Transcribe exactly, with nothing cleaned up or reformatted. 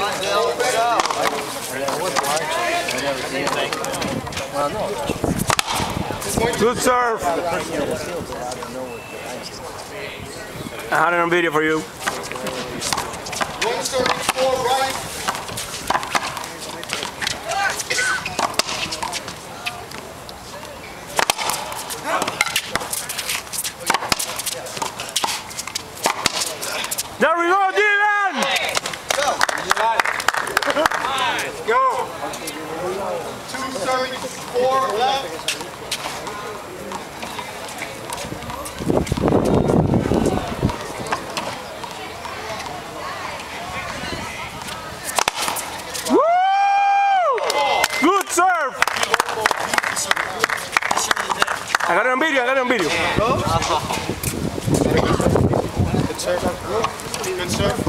Good serve. I had it on video for you. One serving four right. There we go, Dylan! Go. Go. Two serving four left. Good serve! I got it on video, I got it on video. Good serve. Good serve.